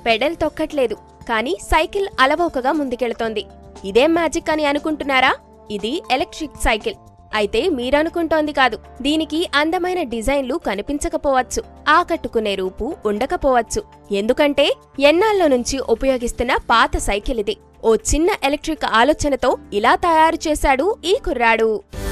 Pedal తొక్కట్లేదు, కానీ cycle అలవోకగా ముందుకెళ్తోంది. ఇదేం మ్యాజిక్ అని అనుకుంటున్నారా? ఇది ఎలక్ట్రిక్ సైకిల్. అయితే మీరనుకుంటోంది కాదు. దీనికి అందమైన డిజైన్లు కనిపించకపోవచ్చు, ఆకట్టుకునే రూపు ఉండకపోవచ్చు. ఎందుకంటే ఎన్నాళ్ళ నుంచి ఉపయోగిస్తున్న పాత సైకిల్ ఇది. ఓ చిన్న ఎలక్ట్రిక్ ఆలోచనతో ఇలా తయారు చేశాడు ఈ కుర్రాడు.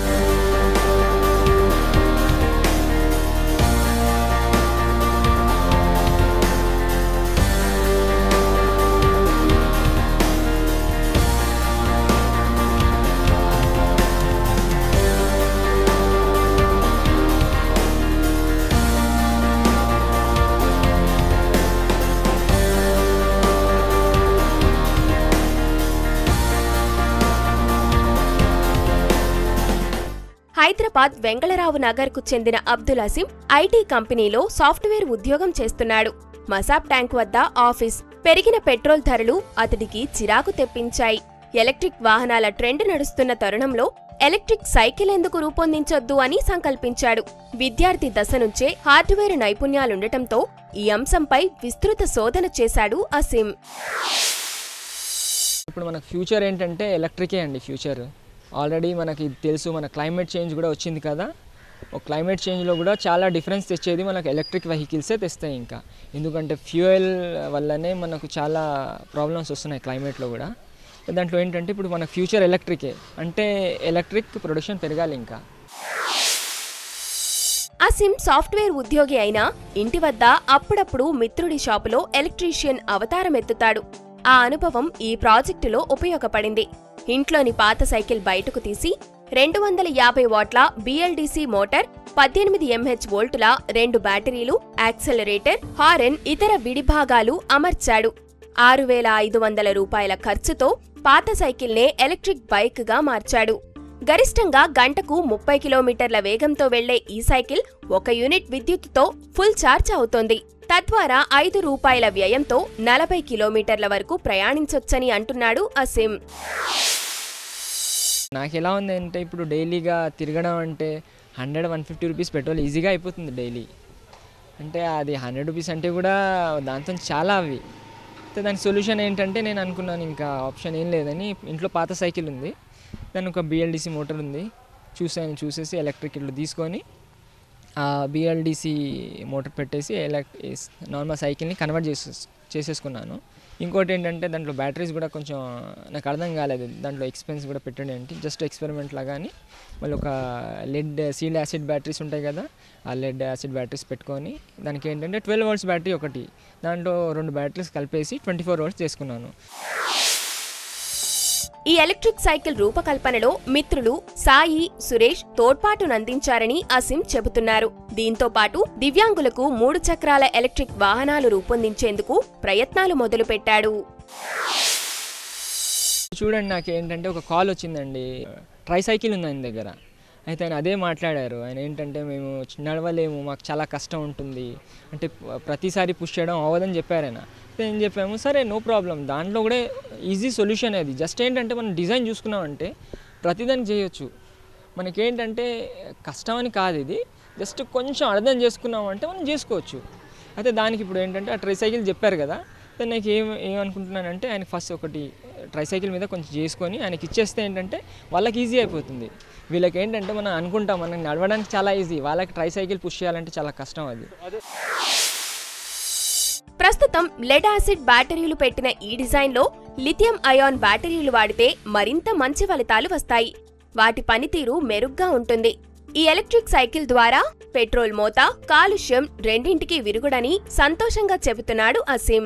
హైదరాబాద్ వెంగళరావు నగర్కు చెందిన అబ్దుల్ అసీం ఐటీ కంపెనీలో సాఫ్ట్వేర్ ఉద్యోగం చేస్తున్నాడు. మసాబ్ ట్యాంక్ వద్ద ఆఫీస్. పెరిగిన పెట్రోల్ ధరలు అతడికి చిరాకు తెప్పించాయి. ఎలక్ట్రిక్ వాహనాల ట్రెండ్ నడుస్తున్న తరుణంలో ఎలక్ట్రిక్ సైకిల్ ఎందుకు రూపొందించొద్దు అని సంకల్పించాడు. విద్యార్థి దశ నుంచే హార్డ్వేర్ నైపుణ్యాలుండటంతో ఈ అంశంపై విస్తృత శోధన చేశాడు అసీం. ఇప్పుడు మనకు ఫ్యూచర్ ఏంటంటే ఎలక్ట్రికే అండి ఫ్యూచర్. ఆల్రెడీ మనకి తెలుసు, మన క్లైమేట్ చేంజ్ కూడా వచ్చింది కదా. ఒక క్లైమేట్ చేంజ్లో కూడా చాలా డిఫరెన్స్ తెచ్చేది మనకు ఎలక్ట్రిక్ వెహికల్సే తెస్తాయి. ఇంకా ఎందుకంటే ఫ్యూయల్ వల్లనే మనకు చాలా ప్రాబ్లమ్స్ వస్తున్నాయి క్లైమేట్లో కూడా. దాంట్లో ఏంటంటే ఇప్పుడు మన ఫ్యూచర్ ఎలక్ట్రికే, అంటే ఎలక్ట్రిక్ ప్రొడక్షన్ పెరగాలి. ఇంకా అసీం సాఫ్ట్వేర్ ఉద్యోగి అయినా ఇంటి వద్ద అప్పుడప్పుడు మిత్రుడి షాపులో ఎలక్ట్రీషియన్ అవతారమెత్తుతాడు. ఆ అనుభవం ఈ ప్రాజెక్టులో ఉపయోగపడింది. ఇంట్లోని పాత సైకిల్ బయటకు తీసి 250 వాట్ల బిఎల్డిసి మోటార్, 18 ఎంహెచ్ వోల్టుల 2 బ్యాటరీలు, యాక్సెలరేటర్, హారన్, ఇతర విడిభాగాలు అమర్చాడు. 6,500 రూపాయల ఖర్చుతో పాత సైకిల్నే ఎలక్ట్రిక్ బైక్గా మార్చాడు. గరిష్టంగా గంటకు 30 కిలోమీటర్ల వేగంతో వెళ్లే ఈ సైకిల్ 1 యూనిట్ విద్యుత్తుతో ఫుల్ ఛార్జ్ అవుతోంది. తద్వారా 5 రూపాయల వ్యయంతో 40 కిలోమీటర్ల వరకు ప్రయాణించొచ్చని అంటున్నాడు అసీం. నాకు ఎలా ఉంది అంటే ఇప్పుడు డైలీగా తిరగడం అంటే 100-150 రూపీస్ పెట్రోల్ ఈజీగా అయిపోతుంది డైలీ. అంటే అది 100 రూపీస్ అంటే కూడా దాంతో చాలా అవి. దానికి సొల్యూషన్ ఏంటంటే నేను అనుకున్నాను ఇంకా ఆప్షన్ ఏం లేదని. ఇంట్లో పాత సైకిల్ ఉంది, దాని ఒక బిఎల్డిసి మోటార్ ఉంది, చూసేసి ఎలక్ట్రిక్ ఇట్లా తీసుకొని ఆ బిఎల్డిసి మోటార్ పెట్టేసి నార్మల్ సైకిల్ని కన్వర్ట్ చేసేసుకున్నాను. ఇంకోటి ఏంటంటే దాంట్లో బ్యాటరీస్ కూడా కొంచెం నాకు అర్థం కాలేదు, దాంట్లో ఎక్స్పెన్స్ కూడా పెట్టండి అంటే జస్ట్ ఎక్స్పెరిమెంట్ లాగా అని మళ్ళీ ఒక సీడ్ యాసిడ్ బ్యాటరీస్ ఉంటాయి కదా, ఆ లెడ్ యాసిడ్ బ్యాటరీస్ పెట్టుకొని దానికి ఏంటంటే 12 వోల్ట్స్ బ్యాటరీ ఒకటి, దాంట్లో 2 బ్యాటరీస్ కలిపేసి 24 వోల్ట్స్ చేసుకున్నాను. ఈ ఎలక్ట్రిక్ సైకిల్ రూపకల్పనలో మిత్రులు సాయి, సురేష్ తోడ్పాటునందించారని అసీం చెబుతున్నారు. దీంతో పాటు దివ్యాంగులకు 3 చక్రాల ఎలక్ట్రిక్ వాహనాలు రూపొందించేందుకు ప్రయత్నాలు మొదలుపెట్టాడు. చూడండి, నాకు ఏంటంటే ఒక కాల్ వచ్చిందండి. ట్రై సైకిల్ ఉంది ఆయన దగ్గర. అయితే ఆయన అదే మాట్లాడారు. ఆయన ఏంటంటే మేము నడవలేము, మాకు చాలా కష్టం ఉంటుంది అంటే ప్రతిసారి పుష్ చేయడం అవ్వదని చెప్పారు ఆయన. ఏం చెప్పాము, సరే నో ప్రాబ్లం, దాంట్లో కూడా ఈజీ సొల్యూషన్ అది. జస్ట్ ఏంటంటే మనం డిజైన్ చూసుకున్నామంటే ప్రతిదానికి చేయొచ్చు. మనకేంటంటే కష్టం అని కాదు, ఇది జస్ట్ కొంచెం అర్థం చేసుకున్నామంటే మనం చేసుకోవచ్చు. అయితే దానికి ఇప్పుడు ఏంటంటే ఆ ట్రై సైకిల్ చెప్పారు కదా, నాకు ఏమనుకుంటున్నానంటే ఆయనకి ఫస్ట్ ఒకటి ట్రై సైకిల్ మీద కొంచెం చేసుకొని ఆయనకి ఇచ్చేస్తే ఏంటంటే వాళ్ళకి ఈజీ అయిపోతుంది. వీళ్ళకి ఏంటంటే మనం అనుకుంటాం మనకి నడవడానికి చాలా ఈజీ, వాళ్ళకి ట్రై సైకిల్ పుష్ చేయాలంటే చాలా కష్టం అది. ప్రస్తుతం లెడ్ యాసిడ్ బ్యాటరీలు పెట్టిన ఈ డిజైన్లో లిథియం అయాన్ బ్యాటరీలు వాడితే మరింత మంచి ఫలితాలు వస్తాయి. వాటి పనితీరు మెరుగ్గా ఉంటుంది. ఈ ఎలక్ట్రిక్ సైకిల్ ద్వారా పెట్రోల్ మోత, కాలుష్యం రెండింటికి విరుగుడని సంతోషంగా చెబుతున్నాడు అసీం.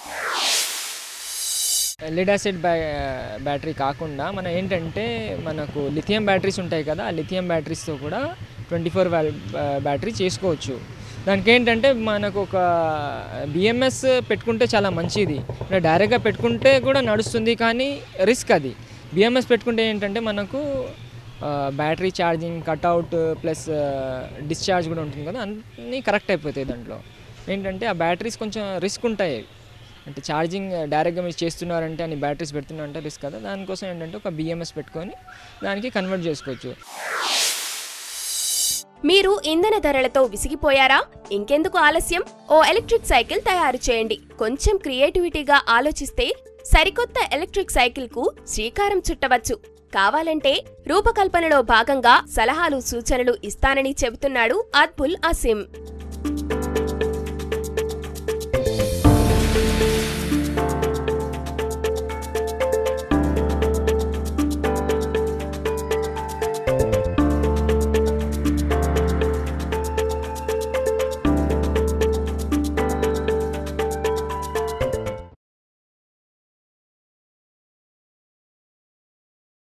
లెడ్ యాసిడ్ బ్యాటరీ కాకుండా మనం ఏంటంటే మనకు లిథియం బ్యాటరీస్ ఉంటాయి కదా, ఆ లిథియం బ్యాటరీస్తో కూడా 24 బ్యాటరీ చేసుకోవచ్చు. దానికి ఏంటంటే మనకు ఒక బిఎంఎస్ పెట్టుకుంటే చాలా మంచిది. డైరెక్ట్గా పెట్టుకుంటే కూడా నడుస్తుంది, కానీ రిస్క్ అది. బిఎంఎస్ పెట్టుకుంటే ఏంటంటే మనకు battery charging, cutout plus discharge కూడా ఉంటుంది కదా, అన్నీ కరెక్ట్ అయిపోతాయి. దాంట్లో ఏంటంటే ఆ బ్యాటరీస్ కొంచెం రిస్క్ ఉంటాయి. అంటే ఛార్జింగ్ డైరెక్ట్గా మీరు చేస్తున్నారంటే అని బ్యాటరీస్ పెడుతున్నారంటే రిస్క్ కదా. దానికోసం ఏంటంటే ఒక బిఎంఎస్ పెట్టుకొని దానికి కన్వర్ట్ చేసుకోవచ్చు. మీరు ఇంధన ధరలతో విసిగిపోయారా? ఇంకెందుకు ఆలస్యం? ఓ ఎలక్ట్రిక్ సైకిల్ తయారు చేయండి. కొంచెం క్రియేటివిటీగా ఆలోచిస్తే సరికొత్త ఎలక్ట్రిక్ సైకిల్కు శ్రీకారం చుట్టవచ్చు. కావాలంటే రూపకల్పనలో భాగంగా సలహాలు సూచనలు ఇస్తానని చెబుతున్నాడు అద్బుల్ అసీం.